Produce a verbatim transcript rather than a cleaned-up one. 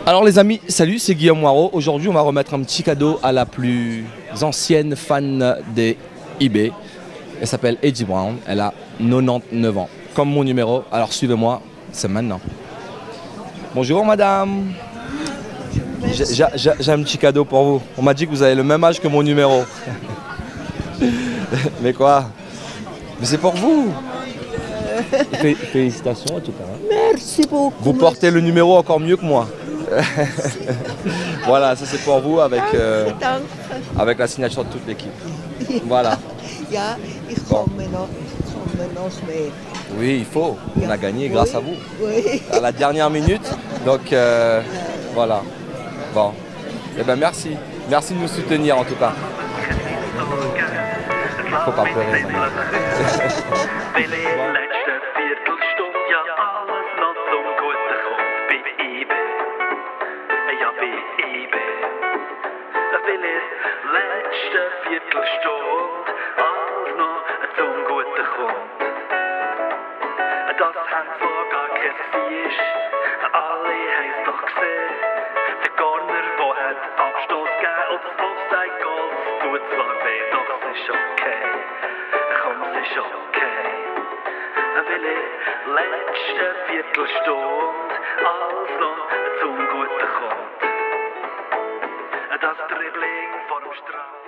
Alors les amis, salut, c'est Guillaume Moirot. Aujourd'hui, on va remettre un petit cadeau à la plus ancienne fan des eBay. Elle s'appelle Eddie Brown. Elle a quatre-vingt-dix-neuf ans. Comme mon numéro. Alors suivez-moi, c'est maintenant. Bonjour madame. J'ai un petit cadeau pour vous. On m'a dit que vous avez le même âge que mon numéro. Mais quoi? Mais c'est pour vous. Félicitations en tout cas. Merci beaucoup. Vous portez le numéro encore mieux que moi. Voilà, ça c'est pour vous avec, euh, avec la signature de toute l'équipe. Voilà. Ja, ich Bon. komme noch, ich komme noch mehr. Oui, il faut. On a gagné grâce Oui, à vous. Oui. À la dernière minute. Donc euh, voilà. Bon. Eh ben merci. Merci de nous soutenir en tout cas. Faut pas pleurer. Letzte Viertelstunde, alles noch zum Guten kommt. Das haben zwar gar kein Gesicht, alle haben es doch gesehen. Der Corner, der hat Abstoß gegeben und das Offside-Goal, das tut zwar weh, doch es ist okay. Komm, es ist okay. Weil in letzte Viertelstunde alles noch zum Guten kommt. Das Dribbling vor dem Strand.